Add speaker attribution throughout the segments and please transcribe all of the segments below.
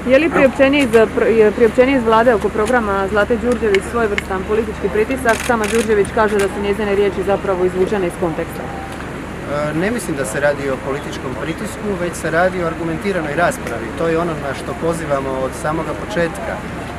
Speaker 1: Je li priopćenje iz vlade oko programa Zlate Đurđević svojevrstan politički pritisak? Sama Đurđević kaže da su njezine riječi zapravo izvučene iz konteksta.
Speaker 2: Ne mislim da se radi o političkom pritisku, već se radi o argumentiranoj raspravi. To je ono na što pozivamo od samoga početka.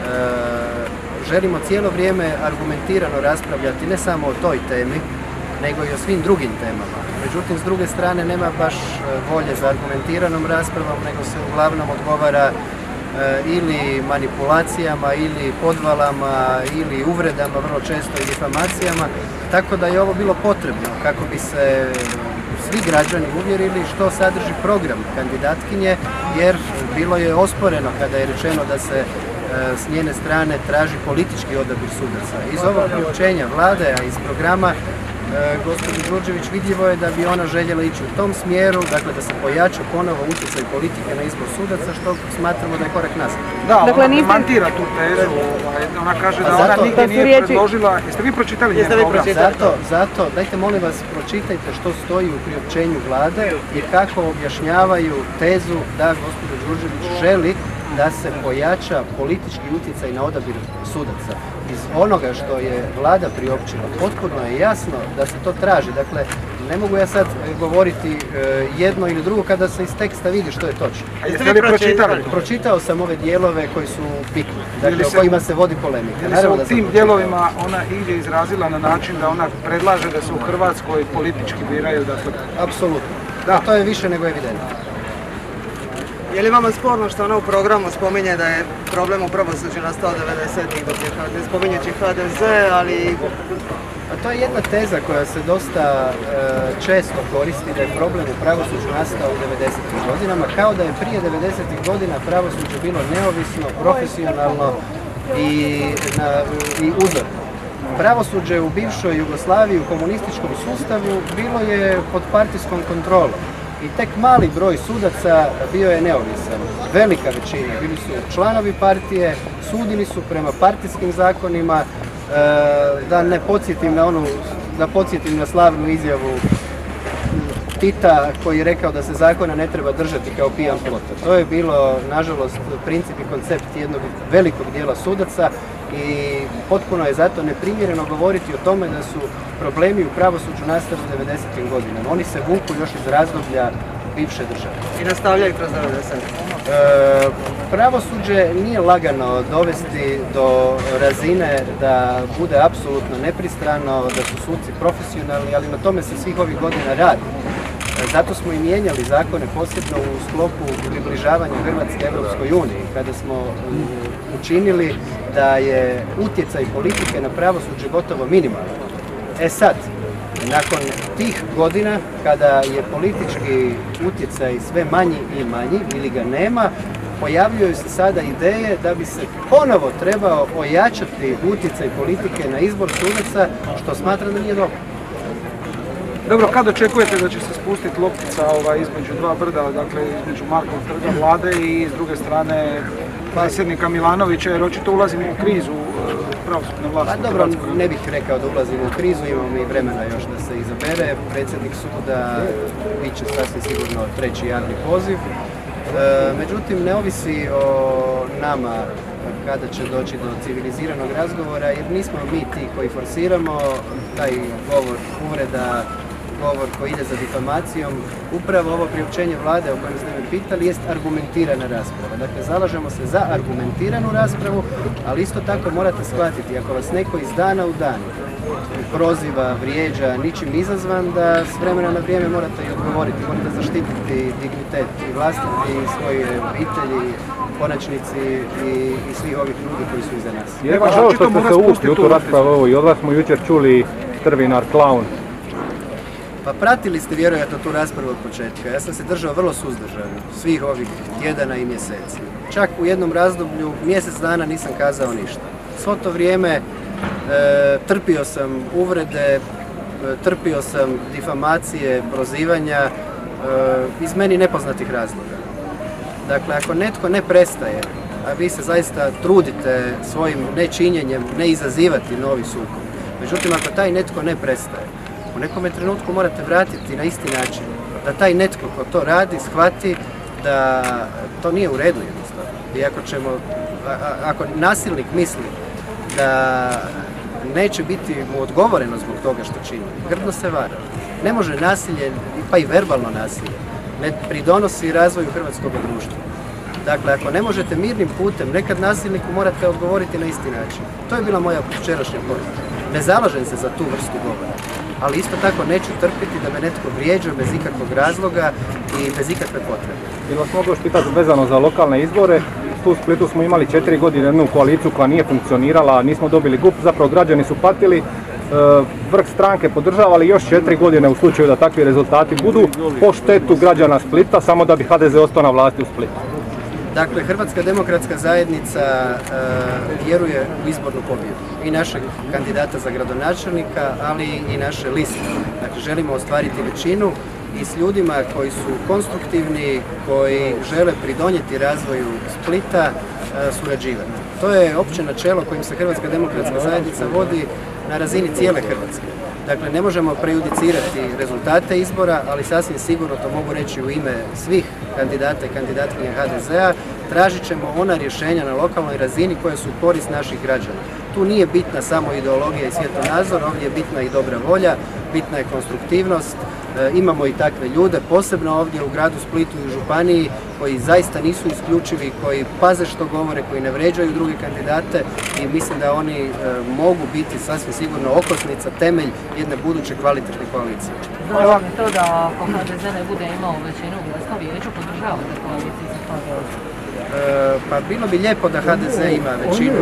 Speaker 2: Želimo cijelo vrijeme argumentirano raspravljati ne samo o toj temi, nego i o svim drugim temama. Međutim, s druge strane nema baš volje za argumentiranom raspravom, nego se uglavnom odgovara ili manipulacijama, ili podvalama, ili uvredama, vrlo često i difamacijama. Tako da je ovo bilo potrebno kako bi se svi građani uvjerili što sadrži program kandidatkinje, jer bilo je osporeno kada je rečeno da se s njene strane traži politički odabir sudaca. Iz ovog priopćenja vlade, a iz programa gospođe Đurđević vidljivo je da bi ona željela ići u tom smjeru, dakle da se pojača ponovo utjecaj politike na izbor sudaca, što smatramo da je korak nazad.
Speaker 3: Da, ona demantira tu tezu, ona kaže da ona nigdje nije predložila. Jeste vi pročitali njen program?
Speaker 2: Zato, dajte molim vas, pročitajte što stoji u priopćenju vlade i kako objašnjavaju tezu da gospođa Đurđević želi da se pojača politički utjecaj na odabir sudaca. Iz onoga što je vlada priopćila, potpuno je jasno da se to traži. Dakle, ne mogu ja sad govoriti jedno ili drugo kada se iz teksta vidi što je točno.
Speaker 3: A jeste li pročitali?
Speaker 2: Pročitao sam ove dijelove koji su pikni, dakle o kojima se vodi polemika.
Speaker 3: Je li se u tim dijelovima ona ide izrazila na način da ona predlaže da se u Hrvatskoj politički biraju?
Speaker 2: Apsolutno. Da, to je više nego evidentno.
Speaker 4: Je li vama sporno što ona u programu spominje da je problem u pravosuđu nastao 90-ih, dok je ne spominjući HDZ, ali...
Speaker 2: To je jedna teza koja se dosta često koristi, da je problem u pravosuđu nastao u 90-ih godinama, kao da je prije 90-ih godina pravosuđe bilo neovisno, profesionalno i uzorno. Pravosuđe u bivšoj Jugoslaviji, u komunističkom sustavu, bilo je pod partijskom kontrolom. I tek mali broj sudaca bio je neovisan. Velika većina bili su članovi partije, sudili su prema partijskim zakonima, da ne podsjetim na slavnu izjavu Tita koji je rekao da se zakona ne treba držati kao pijan plota. To je bilo, nažalost, princip i koncept jednog velikog dijela sudaca i potpuno je zato neprimjereno govoriti o tome da su problemi u pravosuđu nastali u 90-im godinama. Oni se vuku još iz razdoblja bivše države.
Speaker 4: I nastavljaju kroz 90.
Speaker 2: Pravosuđe nije lagano dovesti do razine da bude apsolutno nepristrano, da su suci profesionalni, ali na tome se svih ovih godina radi. Zato smo i mijenjali zakone posebno u sklopu približavanja Hrvatske Europskoj uniji, kada smo učinili da je utjecaj politike na pravosuđe gotovo minimalan. E sad, nakon tih godina, kada je politički utjecaj sve manji i manji, ili ga nema, pojavljuju se sada ideje da bi se ponovo trebao ojačati utjecaj politike na izbor sudaca, što smatram da nije dobro.
Speaker 3: Dobro, kad očekujete da će se spustiti loptica između dva brda, dakle između Markovog trga vlade i s druge strane predsjednika Milanovića, jer očito ulazimo u krizu pravosudne vlasti?
Speaker 2: Pa dobro, ne bih rekao da ulazimo u krizu, imamo i vremena još da se izabere. Predsjednik suda bit će sasvim sigurno treći javni poziv. Međutim, ne ovisi o nama kada će doći do civiliziranog razgovora, jer nismo mi ti koji forsiramo taj govor uvreda, govor koji ide za difamacijom. Upravo ovo priopćenje vlade o kojem ste me pitali jest argumentirana rasprava. Dakle, zalažemo se za argumentiranu raspravu, ali isto tako morate shvatiti, ako vas neko iz dana u dan proziva, vrijeđa, ničim izazvan, da s vremena na vrijeme morate i odgovoriti, morate zaštititi dignitet i vlastiti i svoje obitelji, konačnici i svih ovih ljudi koji su iza nas.
Speaker 5: Je pa žao što ste se ušli u tu raspravu i od vas smo jučer čuli strvinar, klaun.
Speaker 2: Pa pratili ste vjerojatno tu raspravu od početka. Ja sam se držao vrlo suzdržan svih ovih tjedana i mjeseci. Čak u jednom razdoblju mjesec dana nisam kazao ništa. Svo to vrijeme trpio sam uvrede, trpio sam difamacije, prozivanja iz meni nepoznatih razloga. Dakle, ako netko ne prestaje, a vi se zaista trudite svojim nečinjenjem ne izazivati novi sukob. Međutim, ako taj netko ne prestaje, u nekome trenutku morate vratiti na isti način. Da taj netko ko to radi shvati da to nije u redu jednostavno. I ako nasilnik misli da neće biti mu odgovoreno zbog toga što čini, grdno se vara. Ne može nasilje, pa i verbalno nasilje, ne pridonosi razvoju hrvatskog društva. Dakle, ako ne možete mirnim putem, nekad nasilniku morate odgovoriti na isti način. To je bila moja včerašnja poruka. Ne zalažem se za tu vrstu govora, ali isto tako neću trpiti da me netko vrijeđa bez ikakvog razloga i bez ikakve potrebe.
Speaker 5: Ili vas mogu još pitati vezano za lokalne izbore? Tu u Splitu smo imali 4 godine jednu koaliciju koja nije funkcionirala, nismo dobili GUP, zapravo građani su patili, vrh stranke podržavali još 4 godine u slučaju da takvi rezultati budu po štetu građana Splita, samo da bi HDZ ostao na vlasti u Splitu.
Speaker 2: Dakle, Hrvatska demokratska zajednica vjeruje u izbornu pobjedu i našeg kandidata za gradonačelnika, ali i naše liste. Dakle, želimo ostvariti većinu i s ljudima koji su konstruktivni, koji žele pridonijeti razvoju Splita, surađivati. To je opće načelo kojim se Hrvatska demokratska zajednica vodi na razini cijele Hrvatske. Dakle, ne možemo prejudicirati rezultate izbora, ali sasvim sigurno, to mogu reći u ime svih kandidata i kandidatkinja HDZ-a, tražit ćemo ona rješenja na lokalnoj razini koja su u korist naših građana. Tu nije bitna samo ideologija i svjetonazor, ovdje je bitna i dobra volja, bitna je konstruktivnost. Imamo i takve ljude, posebno ovdje u gradu Splitu i u županiji, koji zaista nisu isključivi, koji paze što govore, koji ne vređaju druge kandidate i mislim da oni mogu biti sasvim sigurno okosnica, temelj jedne buduće kvalitetne koalicije.
Speaker 6: Znači li to da ako HDZ ne bude imao većinu u glasnom vijeću, podržavate koaliciju sa HDZ-om?
Speaker 2: Pa bilo bi lijepo da HDZ ima većinu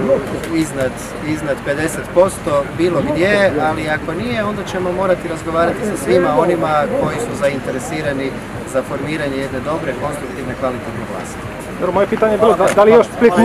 Speaker 2: iznad 50% bilo gdje, ali ako nije, onda ćemo morati razgovarati sa svima onima koji su zainteresirani za formiranje jedne dobre, konstruktivne, kvalitetne vlasti.
Speaker 5: Moje pitanje je bilo da li još Split